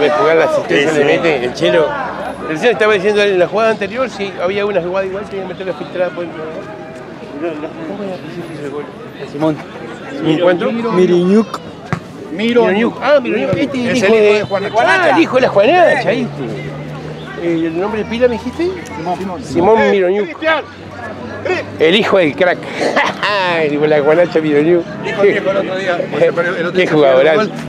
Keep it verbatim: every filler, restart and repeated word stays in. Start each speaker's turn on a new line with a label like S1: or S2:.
S1: de jugar la asistencia,
S2: Sí,
S1: le
S2: sí.
S1: mete el Chelo. Recién estaba diciendo en la jugada anterior, si había una jugada igual, que iba a meter la filtrada por el... ¿Cómo era el gol?
S3: Simón.
S1: ¿En cuánto?
S3: Miriñuc.
S1: Miroñuc. Ah, Miroñuc. Este es el hijo de Juanacha. Ah, el hijo de la Juanacha, ¿viste? Eh, ¿El nombre de pila me dijiste?
S3: Simón.
S1: Simón Miroñuc. El hijo del crack. El hijo de la Juanacha Miroñuc.
S2: Dijo el otro día.
S1: Qué jugadorazo.